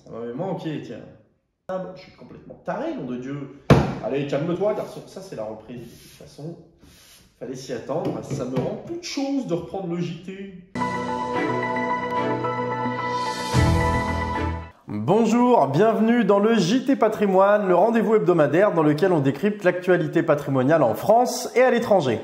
Ça m'avait manqué, tiens. Je suis complètement taré, nom de Dieu. Allez, calme-toi, garçon. Ça, c'est la reprise. De toute façon, fallait s'y attendre. Ça me rend toute chose de reprendre le JT. Bonjour, bienvenue dans le JT Patrimoine, le rendez-vous hebdomadaire dans lequel on décrypte l'actualité patrimoniale en France et à l'étranger.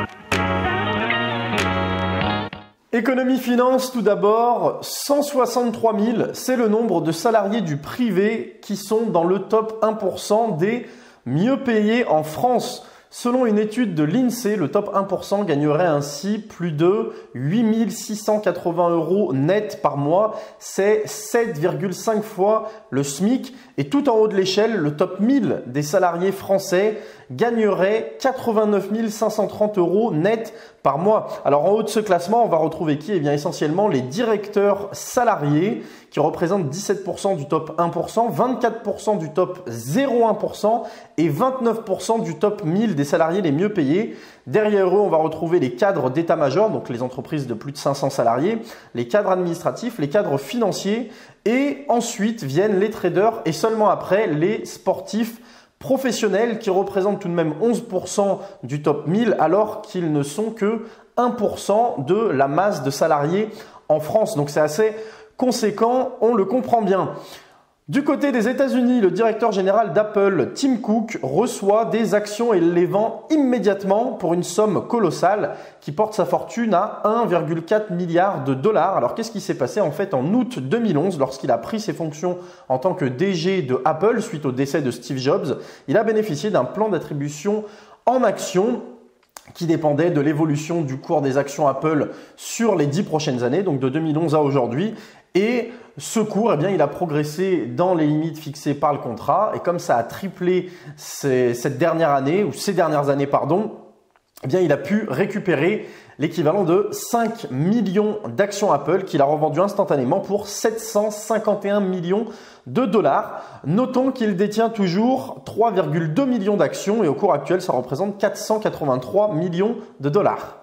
Économie finance, tout d'abord, 163 000, c'est le nombre de salariés du privé qui sont dans le top 1% des mieux payés en France. Selon une étude de l'INSEE, le top 1% gagnerait ainsi plus de 8 680 € net par mois. C'est 7,5 fois le SMIC. Et tout en haut de l'échelle, le top 1000 des salariés français gagnerait 89 530 € net par mois. Alors en haut de ce classement, on va retrouver qui? Eh bien essentiellement les directeurs salariés qui représentent 17% du top 1%, 24% du top 0,1% et 29% du top 1000 des salariés les mieux payés. Derrière eux, on va retrouver les cadres d'état-major, donc les entreprises de plus de 500 salariés, les cadres administratifs, les cadres financiers et ensuite viennent les traders et seulement après les sportifs professionnels qui représentent tout de même 11% du top 1000 alors qu'ils ne sont que 1% de la masse de salariés en France. Donc c'est assez conséquent, on le comprend bien. Du côté des États-Unis, le directeur général d'Apple, Tim Cook, reçoit des actions et les vend immédiatement pour une somme colossale qui porte sa fortune à 1,4 milliard de dollars. Alors qu'est-ce qui s'est passé en fait en août 2011 lorsqu'il a pris ses fonctions en tant que DG de Apple suite au décès de Steve Jobs? Il a bénéficié d'un plan d'attribution en actions qui dépendait de l'évolution du cours des actions Apple sur les 10 prochaines années, donc de 2011 à aujourd'hui. Et ce cours, eh bien, il a progressé dans les limites fixées par le contrat. Et comme ça a triplé cette dernière année, ou ces dernières années, pardon, eh bien, il a pu récupérer l'équivalent de 5 millions d'actions Apple qu'il a revendues instantanément pour 751 millions de dollars. Notons qu'il détient toujours 3,2 millions d'actions et au cours actuel, ça représente 483 millions de dollars.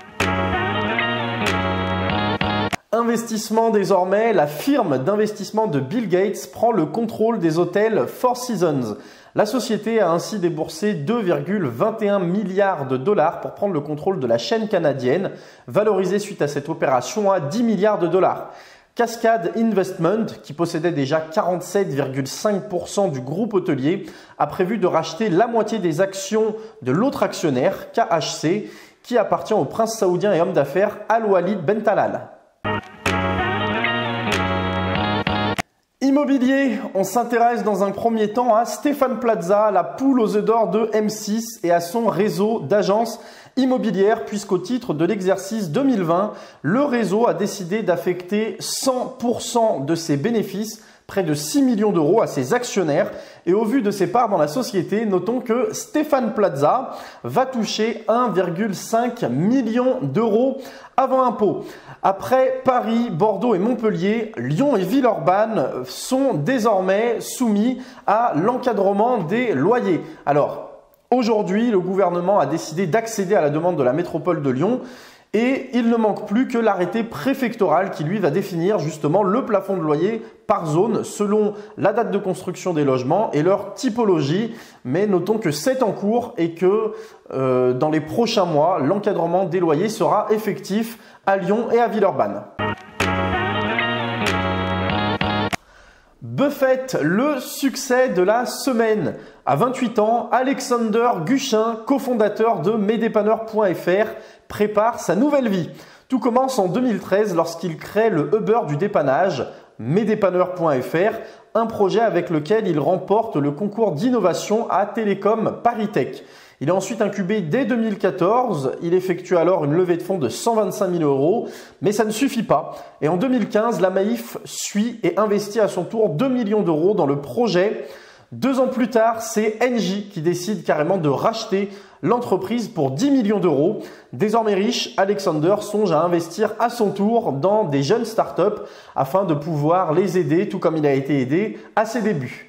Investissement désormais, la firme d'investissement de Bill Gates prend le contrôle des hôtels Four Seasons. La société a ainsi déboursé 2,21 milliards de dollars pour prendre le contrôle de la chaîne canadienne, valorisée suite à cette opération à 10 milliards de dollars. Cascade Investment, qui possédait déjà 47,5% du groupe hôtelier, a prévu de racheter la moitié des actions de l'autre actionnaire, KHC, qui appartient au prince saoudien et homme d'affaires Al-Walid Ben Talal. Immobilier, on s'intéresse dans un premier temps à Stéphane Plaza, la poule aux œufs d'or de M6 et à son réseau d'agences immobilières puisqu'au titre de l'exercice 2020, le réseau a décidé d'affecter 100% de ses bénéfices, près de 6 millions d'euros à ses actionnaires. Et au vu de ses parts dans la société, notons que Stéphane Plaza va toucher 1,5 million d'euros avant impôt. Après Paris, Bordeaux et Montpellier, Lyon et Villeurbanne sont désormais soumis à l'encadrement des loyers. Alors, aujourd'hui, le gouvernement a décidé d'accéder à la demande de la métropole de Lyon. Et il ne manque plus que l'arrêté préfectoral qui lui va définir justement le plafond de loyer par zone selon la date de construction des logements et leur typologie. Mais notons que c'est en cours et que dans les prochains mois, l'encadrement des loyers sera effectif à Lyon et à Villeurbanne. Buffett, le succès de la semaine. À 28 ans, Alexander Guchin, cofondateur de Mesdépanneurs.fr, prépare sa nouvelle vie. Tout commence en 2013 lorsqu'il crée le Uber du dépannage, Mesdépanneurs.fr, un projet avec lequel il remporte le concours d'innovation à Télécom Paris Tech. Il est ensuite incubé dès 2014, il effectue alors une levée de fonds de 125 000 €, mais ça ne suffit pas. Et en 2015, la Maïf suit et investit à son tour 2 millions d'euros dans le projet. 2 ans plus tard, c'est Engie qui décide carrément de racheter l'entreprise pour 10 millions d'euros. Désormais riche, Alexander songe à investir à son tour dans des jeunes startups afin de pouvoir les aider, tout comme il a été aidé à ses débuts.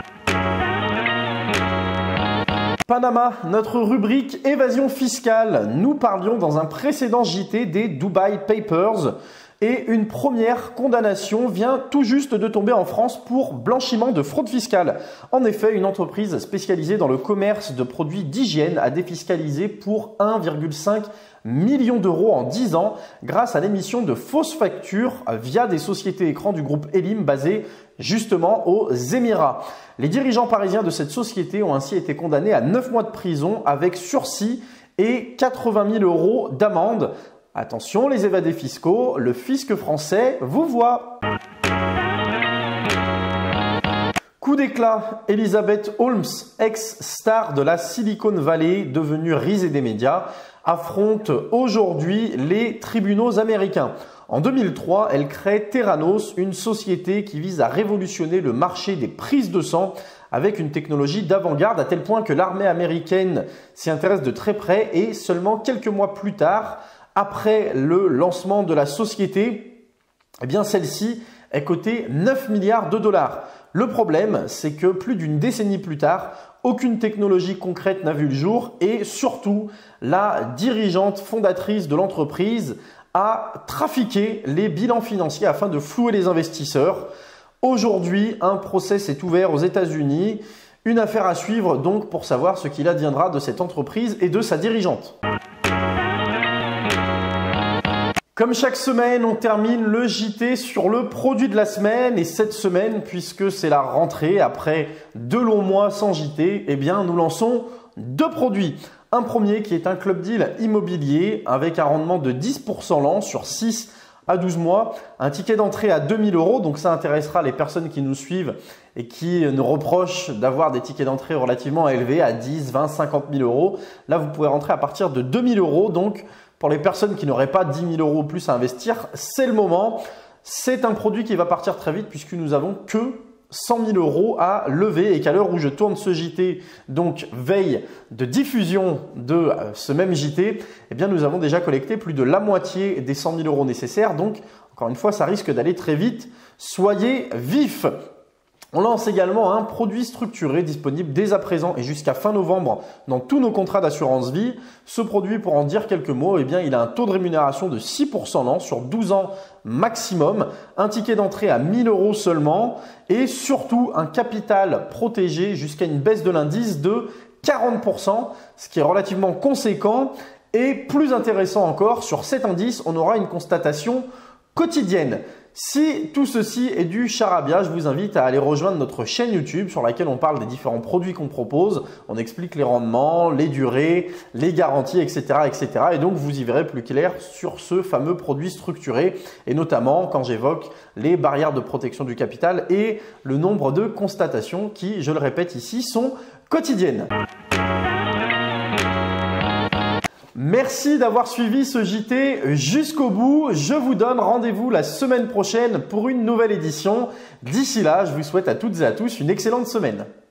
Panama, notre rubrique évasion fiscale. Nous parlions dans un précédent JT des Dubai Papers. Et une première condamnation vient tout juste de tomber en France pour blanchiment de fraude fiscale. En effet, une entreprise spécialisée dans le commerce de produits d'hygiène a défiscalisé pour 1,5 million d'euros en 10 ans grâce à l'émission de fausses factures via des sociétés écrans du groupe Elim basées justement aux Émirats. Les dirigeants parisiens de cette société ont ainsi été condamnés à 9 mois de prison avec sursis et 80 000 euros d'amende. Attention les évadés fiscaux, le fisc français vous voit. Coup d'éclat, Elizabeth Holmes, ex-star de la Silicon Valley, devenue risée des médias, affronte aujourd'hui les tribunaux américains. En 2003, elle crée Theranos, une société qui vise à révolutionner le marché des prises de sang avec une technologie d'avant-garde à tel point que l'armée américaine s'y intéresse de très près et seulement quelques mois plus tard, après le lancement de la société, eh bien celle-ci est cotée 9 milliards de dollars. Le problème, c'est que plus d'une décennie plus tard, aucune technologie concrète n'a vu le jour et surtout, la dirigeante fondatrice de l'entreprise a trafiqué les bilans financiers afin de flouer les investisseurs. Aujourd'hui, un procès s'est ouvert aux États-Unis. Une affaire à suivre donc pour savoir ce qu'il adviendra de cette entreprise et de sa dirigeante. Comme chaque semaine, on termine le JT sur le produit de la semaine et cette semaine, puisque c'est la rentrée, après 2 longs mois sans JT, eh bien nous lançons 2 produits. Un premier qui est un club deal immobilier avec un rendement de 10% l'an sur 6 à 12 mois, un ticket d'entrée à 2 000 euros, donc ça intéressera les personnes qui nous suivent et qui nous reprochent d'avoir des tickets d'entrée relativement élevés à 10, 20, 50 000 euros. Là, vous pouvez rentrer à partir de 2 000 euros, donc pour les personnes qui n'auraient pas 10 000 euros ou plus à investir, c'est le moment. C'est un produit qui va partir très vite puisque nous avons que 100 000 euros à lever et qu'à l'heure où je tourne ce JT, donc veille de diffusion de ce même JT, eh bien nous avons déjà collecté plus de la moitié des 100 000 euros nécessaires. Donc, encore une fois, ça risque d'aller très vite. Soyez vifs! On lance également un produit structuré disponible dès à présent et jusqu'à fin novembre dans tous nos contrats d'assurance vie. Ce produit, pour en dire quelques mots, eh bien, il a un taux de rémunération de 6% l'an sur 12 ans maximum, un ticket d'entrée à 1 000 euros seulement et surtout un capital protégé jusqu'à une baisse de l'indice de 40%, ce qui est relativement conséquent. Et plus intéressant encore, sur cet indice, on aura une constatation quotidienne. Si tout ceci est du charabia, je vous invite à aller rejoindre notre chaîne YouTube sur laquelle on parle des différents produits qu'on propose. On explique les rendements, les durées, les garanties, etc., etc. Et donc, vous y verrez plus clair sur ce fameux produit structuré et notamment quand j'évoque les barrières de protection du capital et le nombre de constatations qui, je le répète ici, sont quotidiennes. Merci d'avoir suivi ce JT jusqu'au bout. Je vous donne rendez-vous la semaine prochaine pour une nouvelle édition. D'ici là, je vous souhaite à toutes et à tous une excellente semaine.